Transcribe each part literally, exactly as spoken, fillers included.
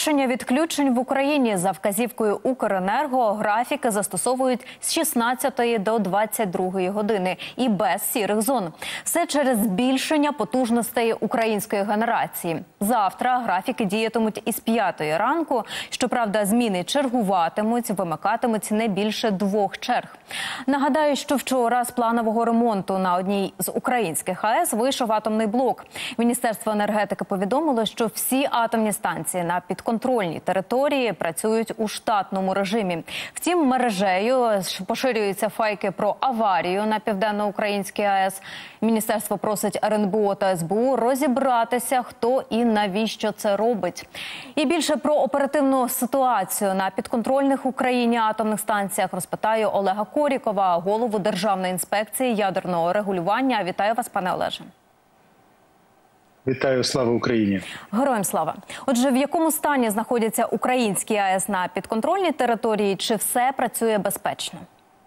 Скорочення відключень в Україні за вказівкою Укренерго графіки застосовують з шістнадцятої до двадцять другої години і без сірих зон. Все через збільшення потужностей української генерації. Завтра графіки діятимуть із п'ятої ранку. Щоправда, зміни чергуватимуть, вимикатимуть не більше двох черг. Нагадаю, що вчора з планового ремонту на одній з українських АЕС вийшов атомний блок. Міністерство енергетики повідомило, що всі атомні станції на підконтрольній території працюють у штатному режимі. Втім, мережею поширюються фейки про аварію на південноукраїнській АЕС. Міністерство просить ер ен бе о та ес бе у розібратися, хто і навіщо це робить. І більше про оперативну ситуацію на підконтрольних Україні атомних станціях розпитаю Олега Корікова, голову Державної інспекції ядерного регулювання. Вітаю вас, пане Олеже. Вітаю, слава Україні. Героям слава. Отже, в якому стані знаходяться українські АЕС на підконтрольній території? Чи все працює безпечно?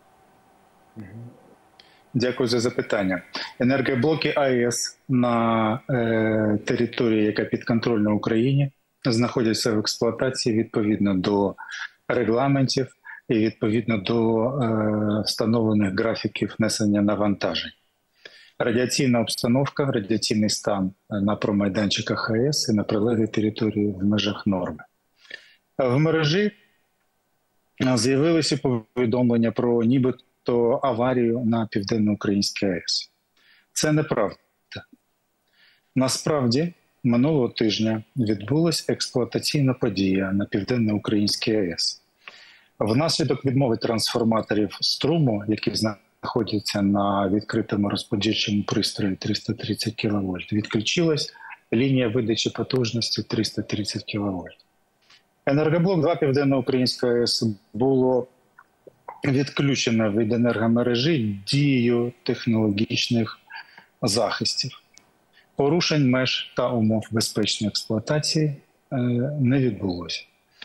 Дякую за запитання. Енергоблоки АЕС на е, території, яка підконтрольна Україні, знаходяться в експлуатації відповідно до регламентів і відповідно до е, встановлених графіків несення навантажень. Радіаційна обстановка, радіаційний стан на промайданчиках АЕС і на прилеглій території в межах норми. В мережі з'явилися повідомлення про нібито аварію на південноукраїнській АЕС. Це неправда. Насправді, минулого тижня відбулася експлуатаційна подія на південноукраїнській АЕС. Внаслідок відмови трансформаторів струму, які знаходяться на відкритому розподільчому пристрої триста тридцять кіловольт, відключилась лінія видачі потужності триста тридцять кіловольт. Енергоблок два Південноукраїнської АЕС було відключено від енергомережі дією технологічних захистів. Порушень меж та умов безпечної експлуатації не відбулося.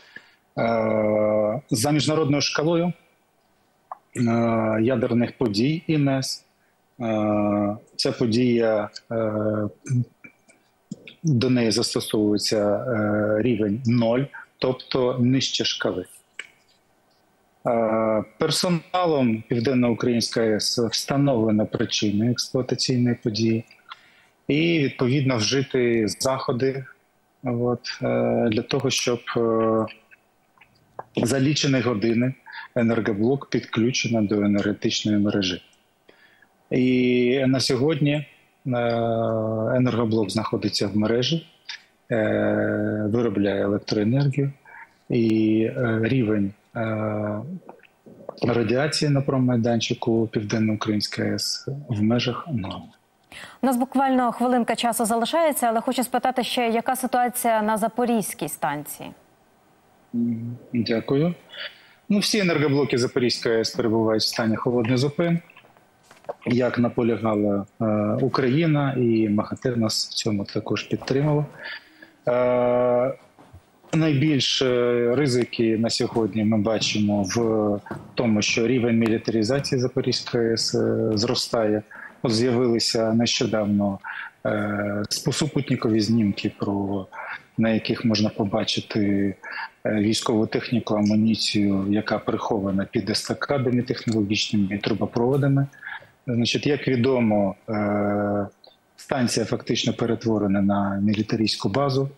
За міжнародною шкалою ядерних подій і ен е ес. Ця подія, до неї застосовується рівень нуль, тобто нижче шкали. Персоналом Південноукраїнської АЕС встановлено причини експлуатаційної події і, відповідно, вжити заходи от, для того, щоб за лічені години енергоблок підключено до енергетичної мережі. І на сьогодні енергоблок знаходиться в мережі, виробляє електроенергію, і рівень радіації на промайданчику Південноукраїнської АЕС в межах норми. У нас буквально хвилинка часу залишається, але хочу спитати ще, яка ситуація на Запорізькій станції? Дякую. Ну, всі енергоблоки Запорізької АЕС перебувають в стані холодний зупин, як наполягала е, Україна, і МАГАТЕ нас в цьому також підтримала. Е, найбільш ризики на сьогодні ми бачимо в тому, що рівень мілітаризації Запорізької АЕС зростає. От з'явилися нещодавно е, супутникові знімки, про, на яких можна побачити військову техніку, амуніцію, яка прихована під естакадами технологічними і трубопроводами. Значить, як відомо, станція фактично перетворена на мілітаристську базу.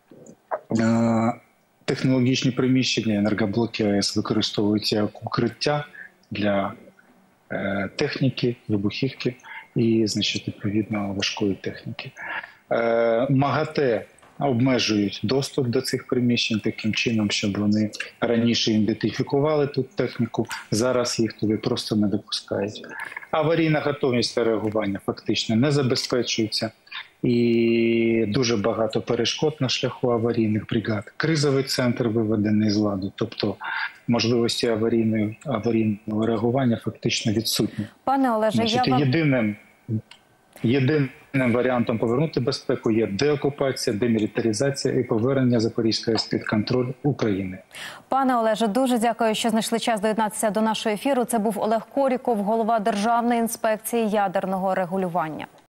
Технологічні приміщення, енергоблоки АЕС використовуються як укриття для техніки, вибухівки і, значить, відповідно, важкої техніки. МАГАТЕ обмежують доступ до цих приміщень таким чином, щоб вони раніше ідентифікували тут техніку, зараз їх туди просто не допускають. Аварійна готовність та реагування фактично не забезпечується, і дуже багато перешкод на шляху аварійних бригад. Кризовий центр виведений з ладу, тобто можливості аварійної, аварійного реагування фактично відсутні. Пане Олеже, Значить, я вам... єдиним, єдиним варіантом повернути безпеку є деокупація, демілітаризація і повернення Запорізької АЕС під контроль України. Пане Олеже, дуже дякую, що знайшли час доєднатися до нашого ефіру. Це був Олег Коріков, голова Державної інспекції ядерного регулювання.